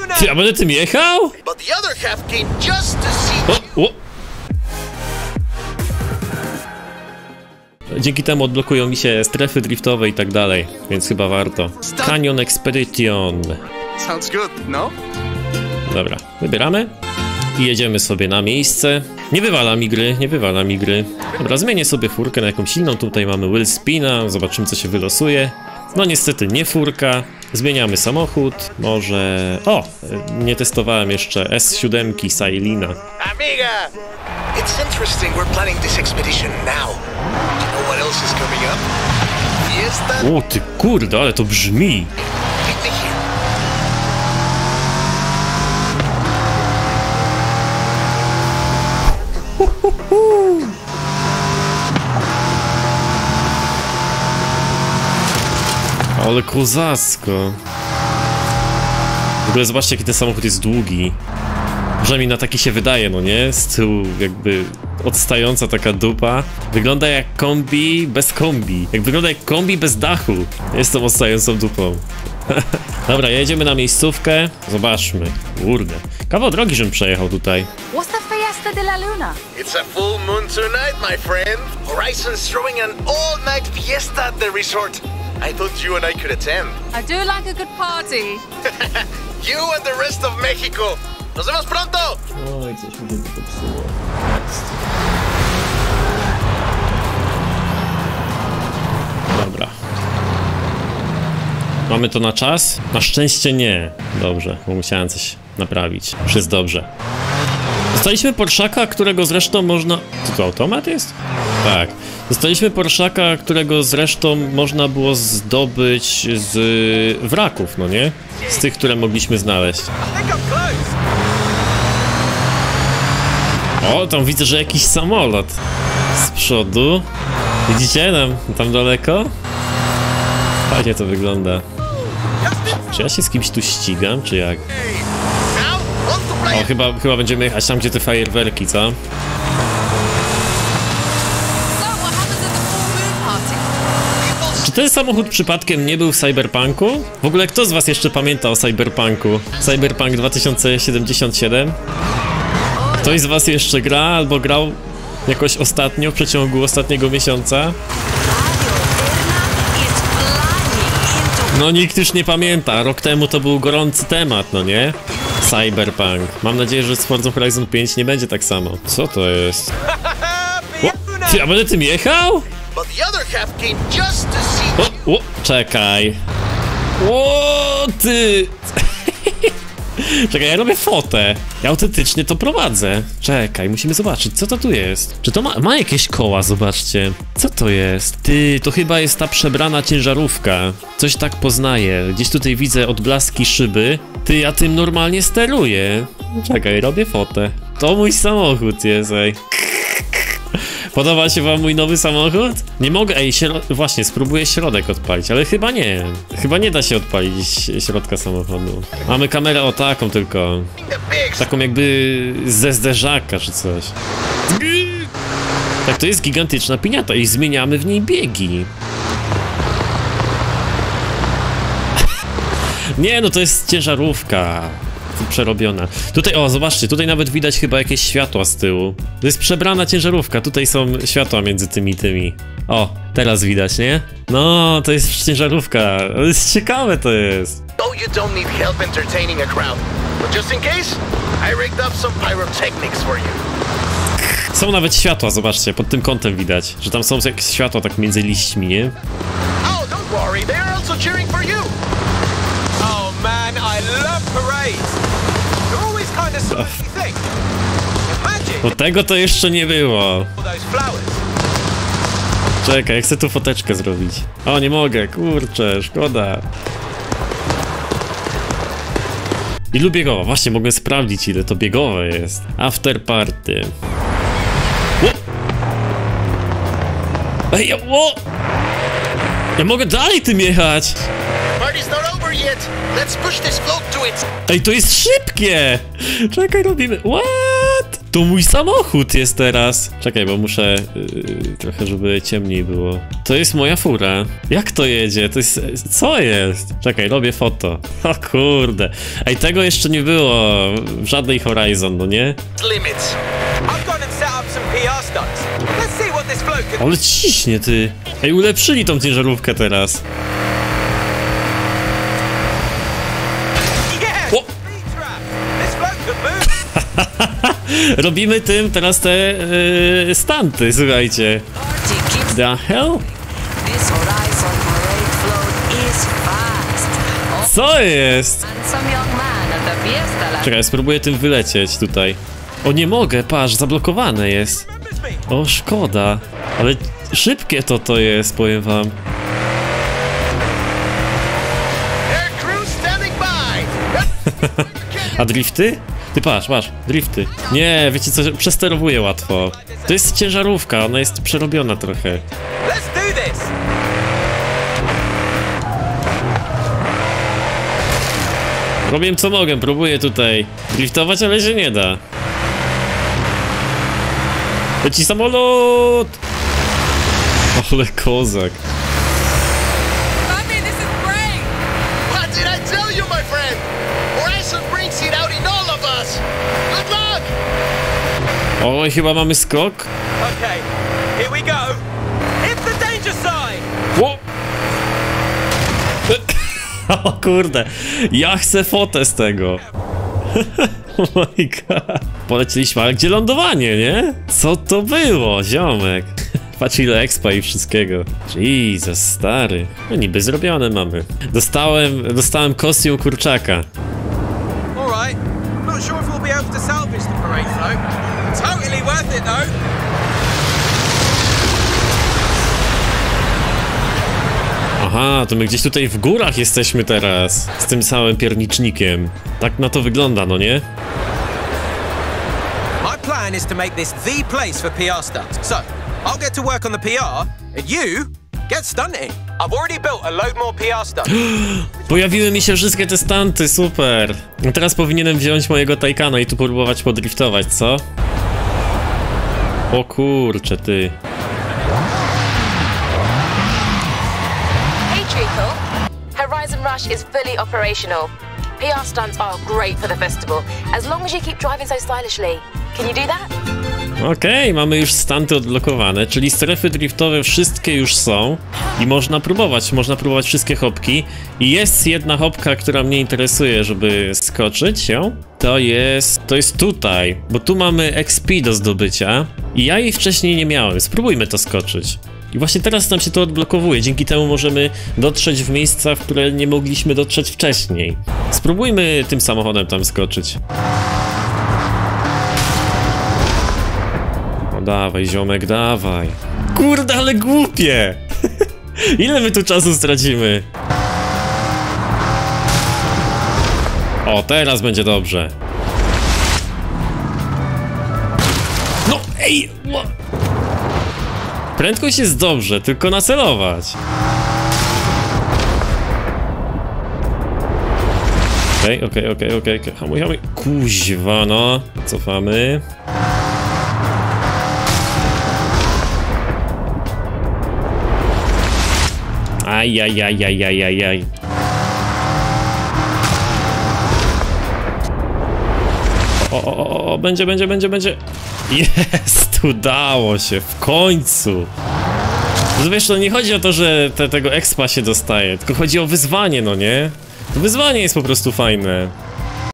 Ty, a będę tym jechał? O. Dzięki temu odblokują mi się strefy driftowe i tak dalej, więc chyba warto. Canyon Expedition. Sounds good, no? Dobra, wybieramy i jedziemy sobie na miejsce. Nie wywala mi gry. Dobra, zmienię sobie furkę na jakąś inną. Tutaj mamy wheel spina, zobaczymy co się wylosuje. No niestety nie furka. Zmieniamy samochód. Może... O! Nie testowałem jeszcze S7 Sailina. Amiga! It's interesting we're planning this expedition now. Do you know what else is coming up? Fiesta... O ty kurde, ale to brzmi! Take me here. Ale kozacko. W ogóle zobaczcie jaki ten samochód jest długi. Przynajmniej na taki się wydaje, no nie? Z tyłu jakby odstająca taka dupa. Wygląda jak kombi bez kombi. Wygląda jak kombi bez dachu. Jest tą odstającą dupą. Dobra, jedziemy na miejscówkę. Zobaczmy. Kurde. Kawał drogi, żebym przejechał tutaj. What's the Fiesta de la Luna? It's a full moon tonight, my friend. Horizon's throwing an all-night fiesta at the resort. I thought you and I could attend. I do like a good party. You and the rest of Mexico. Nos vemos pronto! Oj, coś mi się popsuło. Dobra. Mamy to na czas? Na szczęście nie. Dobrze, bo musiałem coś naprawić. Już jest dobrze. Dostaliśmy Porszaka, którego zresztą można... Co to, automat jest? Tak. Dostaliśmy Porszaka, którego zresztą można było zdobyć z wraków, no nie? Z tych, które mogliśmy znaleźć. O, tam widzę, że jakiś samolot z przodu. Widzicie? Tam daleko? Fajnie to wygląda. Czy ja się z kimś tu ścigam, czy jak? O, chyba będziemy jechać tam, gdzie te fajerwerki, co? Czy ten samochód przypadkiem nie był w Cyberpunku? W ogóle kto z was jeszcze pamięta o Cyberpunku? Cyberpunk 2077? Ktoś z was jeszcze gra albo grał jakoś ostatnio, w przeciągu ostatniego miesiąca? No nikt już nie pamięta, rok temu to był gorący temat, no nie? Cyberpunk. Mam nadzieję, że z Forza Horizon 5 nie będzie tak samo. Co to jest? O, ty, a będę tym jechał? O, czekaj. O, ty! Czekaj, ja robię fotę. Ja autentycznie to prowadzę. Czekaj, musimy zobaczyć, co to tu jest. Czy to ma jakieś koła, zobaczcie. Co to jest? Ty, to chyba jest ta przebrana ciężarówka. Coś tak poznaję. Gdzieś tutaj widzę odblaski szyby. Ty, ja tym normalnie steruję. Czekaj, robię fotę. To mój samochód jest, ej. Podoba się wam mój nowy samochód? Nie mogę, właśnie, spróbuję środek odpalić, ale chyba nie. Chyba nie da się odpalić środka samochodu. Mamy kamerę o taką tylko. Taką jakby ze zderzaka czy coś. Tak, to jest gigantyczna piniata i zmieniamy w niej biegi. Nie, no to jest ciężarówka. Przerobiona. Tutaj, o, zobaczcie, tutaj nawet widać chyba jakieś światła z tyłu. To jest przebrana ciężarówka, tutaj są światła między tymi. O, teraz widać, nie? No, to jest ciężarówka. To jest ciekawe, to jest. Oh, you don't need help entertaining a crowd. But just in case, I rigged up some pyrotechnics for you. Są nawet światła, zobaczcie, pod tym kątem widać, że tam są jakieś światła tak między liśćmi, nie? Oh, don't worry, they are also cheering for you. Oh man, I love parades. They're always kind of something you think. Imagine Bo tego to jeszcze nie było. all those flowers. Czekaj, ja chcę tu foteczkę zrobić. O, nie mogę, kurczę, szkoda. Ilu biegowa? Właśnie, mogę sprawdzić, ile to biegowe jest. After party. Ej, o! Ja mogę dalej tym jechać! Party's not over yet. Let's push this float to it. Ej, to jest szybkie! Czekaj, robimy... What? To mój samochód jest teraz. Czekaj, bo muszę trochę, żeby ciemniej było. To jest moja fura. Jak to jedzie? To jest... Co jest? Czekaj, robię foto. O kurde. Ej, tego jeszcze nie było w żadnej Horizon, no nie? Limits. I've gone and set up some PR stunts. Let's see what this bloke can... Ale ciśnie, ty. Ej, ulepszyli tą ciężarówkę teraz. Yeah! O! Speed trap! This bloke can move! Robimy tym teraz te stunty, słuchajcie. Party keeps The hell? this Horizon parade float is fast. Co jest? Handsome young man at the Fiesta La... Czekaj, spróbuję tym wylecieć tutaj. O, nie mogę, patrz, zablokowane jest. Remembers me! O, szkoda. Ale szybkie to jest, powiem wam. Air crew standing by. A drifty? Ty patrz, drifty. Nie, wiecie co, przesterowuję łatwo. To jest ciężarówka, ona jest przerobiona trochę. Let's do this! Robię co mogę, próbuję tutaj driftować, ale się nie da. Leci samolot! Ale kozak. Mommy, this is great! What did I tell you, my friend? Horizon brings it out in all of us. Good luck. Oj, chyba mamy skok. Okay, here we go. Hit the danger sign! O! O kurde, ja chcę fotę z tego. Oh my god. Poleciliśmy, ale gdzie lądowanie, nie? Co to było, ziomek? Patrz ile expa i wszystkiego. Jesus, stary. No niby zrobione mamy. Dostałem kostium kurczaka. Alright, not sure if we'll be able to salvage the parade float. Totally worth it though! Aha, to my gdzieś tutaj w górach jesteśmy teraz. Z tym całym piernicznikiem. Tak na to wygląda, no nie? My plan is to make this the place for PR stunts. So, I'll get to work on the PR, and you get stunting. I've already built a load more PR stunts. Pojawiły mi się wszystkie te stunty, super. No teraz powinienem wziąć mojego Taycana i tu próbować podriftować, co? O kurcze, ty. Hey Treacle, Horizon Rush is fully operational. PR stunts are great for the festival, as long as you keep driving so stylishly. Can you do that? Okej, mamy już stunty odblokowane, czyli strefy driftowe wszystkie już są i można próbować wszystkie hopki. I jest jedna hopka, która mnie interesuje, żeby skoczyć ją. To jest tutaj, bo tu mamy XP do zdobycia i ja jej wcześniej nie miałem. Spróbujmy to skoczyć. I właśnie teraz nam się to odblokowuje, dzięki temu możemy dotrzeć w miejsca, w które nie mogliśmy dotrzeć wcześniej. Spróbujmy tym samochodem tam skoczyć. No dawaj, ziomek, dawaj. Kurde, ale głupie! Ile my tu czasu stracimy? O, teraz będzie dobrze. No, ej! Prędkość jest dobrze, tylko nacelować. Okej. Hamuj. Kuźwa, no. Cofamy. Ajajajajajajaj. O, będzie. Jest, udało się, w końcu. Wiesz, to nie chodzi o to, że tego expa się dostaje, tylko chodzi o wyzwanie, no nie? To wyzwanie jest po prostu fajne.